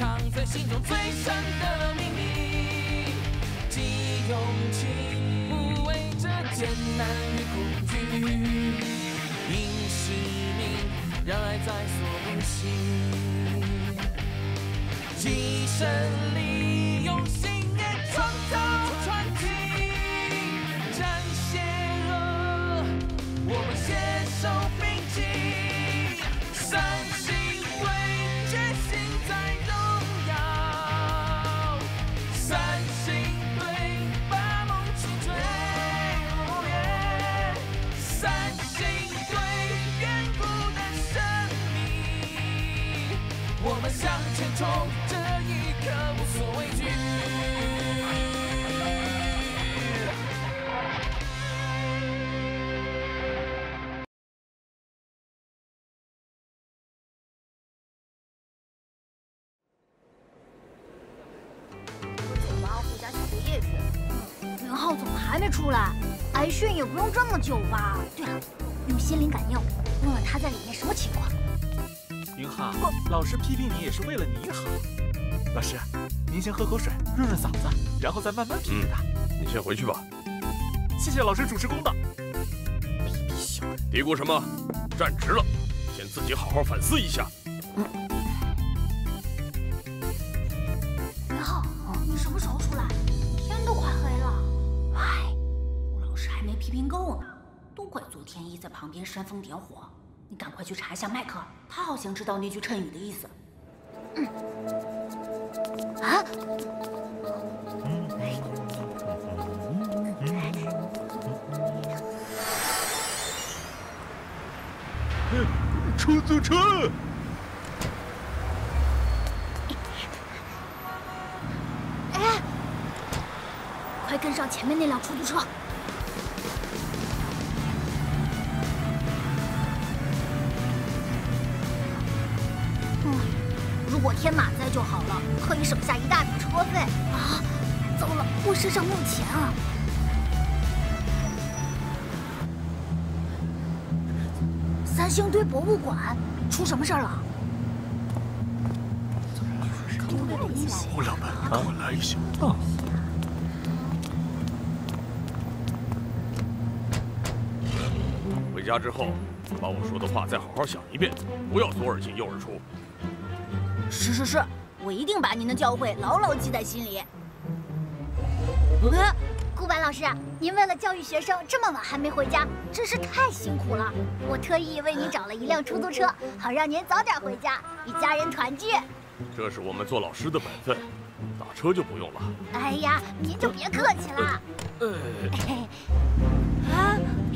藏在心中最深的秘密。记忆勇气，不畏这艰难与恐惧，因使命让爱在所不惜。记忆胜利，用信念创造传奇，战邪恶，我们携手并进，三星队决心在荣耀，三星队把梦去追，三星队远古的生命，我们向前冲，这一刻无所畏惧。 林浩怎么还没出来？挨训也不用这么久吧？对了，用心灵感应问问他在里面什么情况。 云浩，老师批评你也是为了你好。老师，您先喝口水润润嗓子，然后再慢慢批评他。 你先回去吧。 谢谢老师主持公道。 卑鄙小人！嘀咕什么？站直了，先自己好好反思一下。 林浩，你什么时候出来？天都快黑了。 哎，吴老师还没批评够呢，都怪左天一在旁边煽风点火。你赶快去查一下麦克，他好像知道那句谶语的意思。 啊？ 出租车！ 哎，快跟上前面那辆出租车！如果天马在就好了，可以省下一大笔车费啊！糟了，我身上没有钱啊！三星堆博物馆出什么事儿了？ 我俩们跟我来一下。回家之后，把我说的话再好好想一遍，不要左耳进右耳出。 是，我一定把您的教诲牢牢记在心里。顾白老师，您为了教育学生这么晚还没回家，真是太辛苦了。我特意为您找了一辆出租车，好让您早点回家，与家人团聚。 这是我们做老师的本分，打车就不用了。 哎呀，您就别客气了。 啊，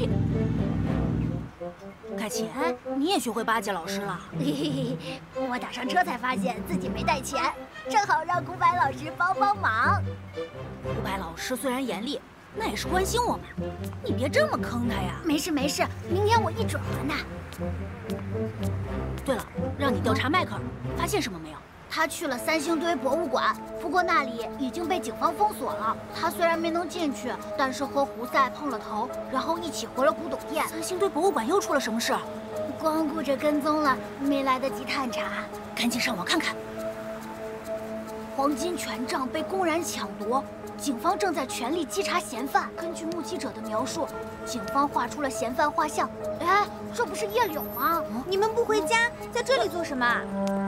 凯奇，你也学会巴结老师了？ 我打上车才发现自己没带钱，正好让古柏老师帮帮忙。 古柏老师虽然严厉，那也是关心我们，你别这么坑他呀。 没事，明天我一准还他。 对了，让你调查迈克尔，发现什么没有？ 他去了三星堆博物馆，不过那里已经被警方封锁了。他虽然没能进去，但是和胡塞碰了头，然后一起回了古董店。 三星堆博物馆又出了什么事？ 光顾着跟踪了，没来得及探查。 赶紧上网看看。 黄金权杖被公然抢夺，警方正在全力稽查嫌犯。根据目击者的描述，警方画出了嫌犯画像。哎，这不是叶柳吗？ 你们不回家，在这里做什么？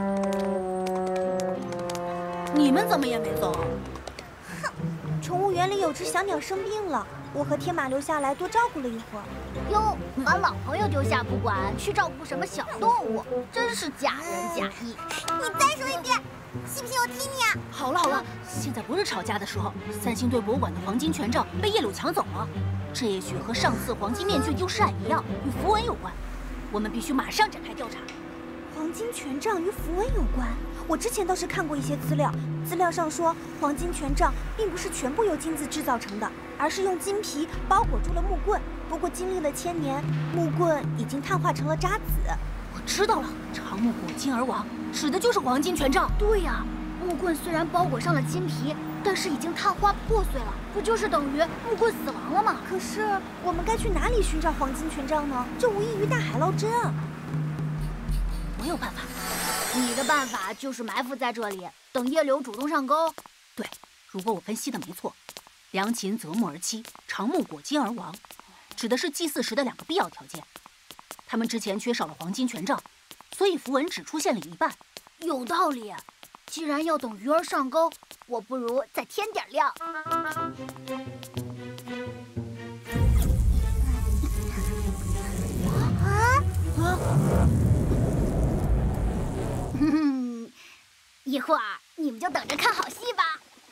你们怎么也没走？ 哼，宠物园里有只小鸟生病了，我和天马留下来多照顾了一会儿。 哟，把老朋友丢下不管，去照顾什么小动物，真是假仁假义。 你再说一遍，信不信我踢你啊？ 好了，现在不是吵架的时候。三星堆博物馆的黄金权杖被叶柳抢走了，这也许和上次黄金面具丢失案一样，与符文有关。我们必须马上展开调查。 黄金权杖与符文有关？我之前倒是看过一些资料，资料上说黄金权杖并不是全部由金子制造成的，而是用金皮包裹住了木棍。不过经历了1000年，木棍已经碳化成了渣滓。 我知道了，长木裹金而亡，指的就是黄金权杖。 对呀，木棍虽然包裹上了金皮，但是已经碳化破碎了，不就是等于木棍死亡了吗？ 可是我们该去哪里寻找黄金权杖呢？这无异于大海捞针啊！ 我有办法。 你的办法就是埋伏在这里，等叶柳主动上钩。 对，如果我分析的没错，良禽择木而栖，长木裹金而亡，指的是祭祀时的2个必要条件。他们之前缺少了黄金权杖，所以符文只出现了一半。 有道理。既然要等鱼儿上钩，我不如再添点料。一会儿你们就等着看好戏吧。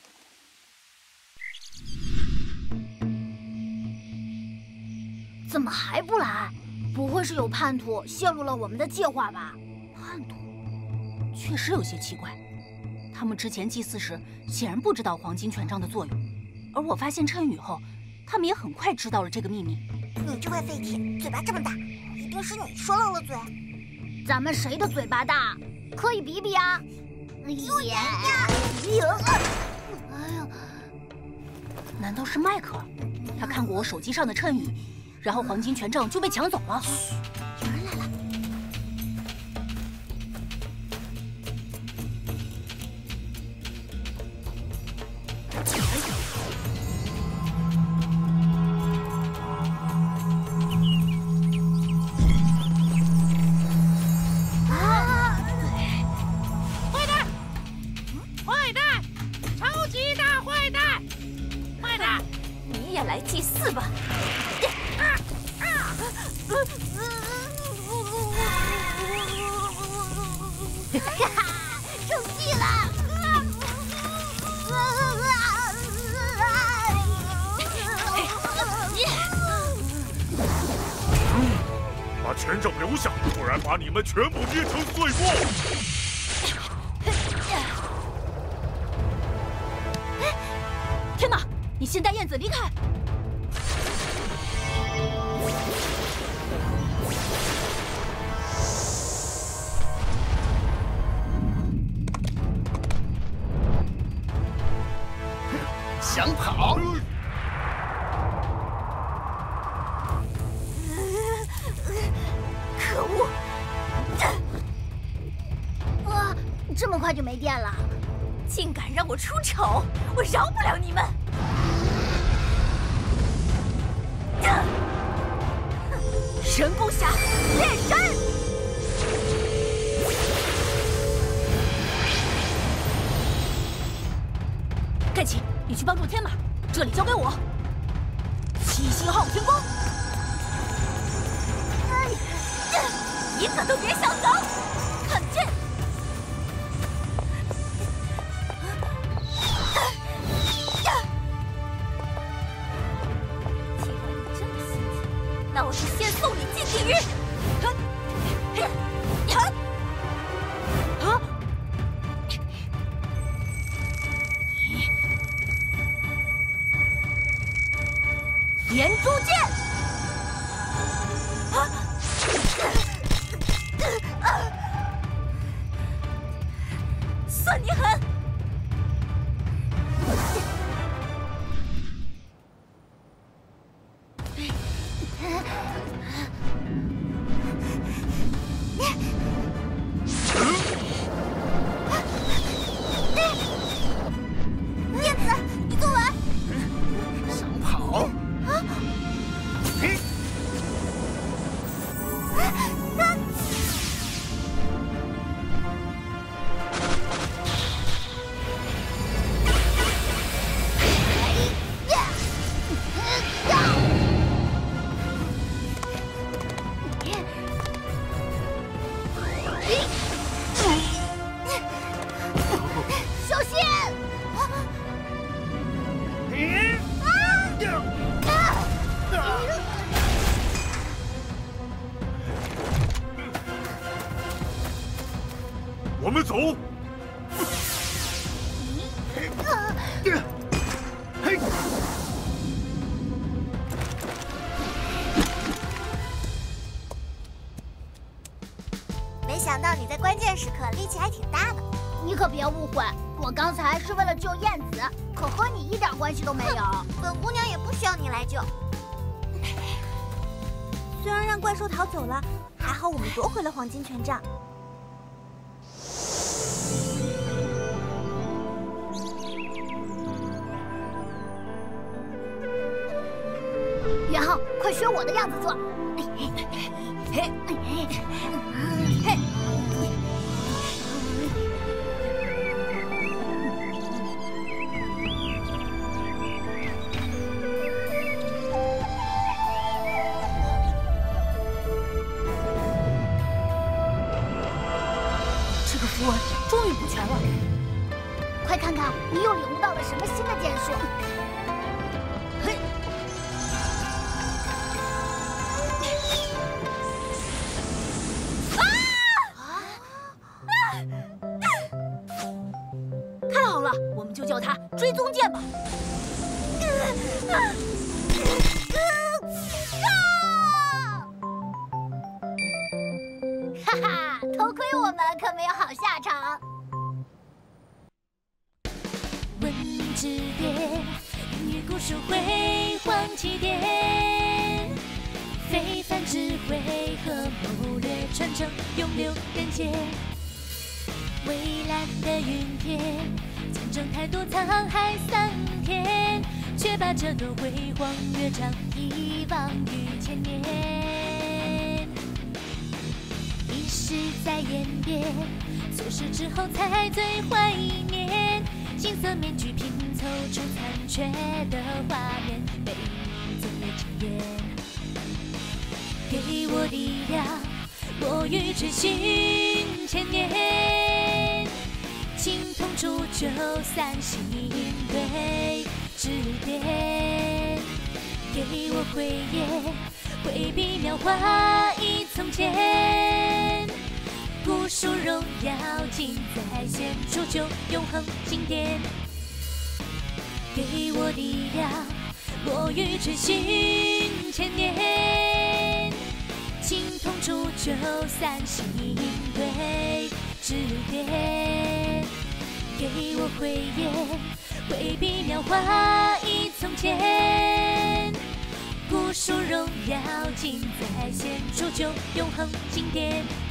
怎么还不来？不会是有叛徒泄露了我们的计划吧？ 叛徒确实有些奇怪，他们之前祭祀时显然不知道黄金权杖的作用，而我发现谶语后，他们也很快知道了这个秘密。 你这块废铁，嘴巴这么大，一定是你说漏了嘴。 咱们谁的嘴巴大？可以比比啊！ 难道是迈克尔？他看过我手机上的谶语，然后黄金权杖就被抢走了。 有人来了。 坏蛋！超级大坏蛋！坏蛋！ 你也来祭祀吧！ 中计了！ 把权杖留下，不然把你们全部捏成碎末！ 天哪！你先带燕子离开。 想跑？ 可恶！哇，这么快就没电了！ 竟敢让我出丑，我饶不了你们！神弓侠炼身！盖奇，你去帮助天马，这里交给我。七星号天弓，一个都别想走！看剑！既然你这么心急，那我就先送你进地狱！连珠剑！算你狠！ 燕子，你坐稳！ 想跑？ 小心！ 我们走。 没想到你在关键时刻力气还挺大的。 你可别误会，我刚才是为了救燕子，可和你一点关系都没有。 本姑娘也不需要你来救。虽然让怪兽逃走了，还好我们夺回了黄金权杖。 学我的样子做。嘿，嘿。 符文终于补全了， 快看看你又领悟到了什么新的剑术！嘿， 太好了，我们就叫它追踪剑吧。 哈哈，偷窥我们可没有好下场。 文之巅，与古树辉煌起点，非凡智慧和谋略传承，永留人间。蔚蓝的云天，见证太多沧海桑田，却把这段辉煌乐章遗忘于千年。历史在演变，错失之后才最怀念。金色面具拼凑出残缺的画面，被你总也惊艳。给我力量，我欲追寻千年。情同铸就散心对指点，给我慧眼，挥笔描画忆从前。古树荣耀尽在显出就永恒经典。给我力量，我欲追寻千年。情同铸就散心对指点，给我慧眼，挥笔描画忆从前。古树荣耀尽在显出就永恒经典。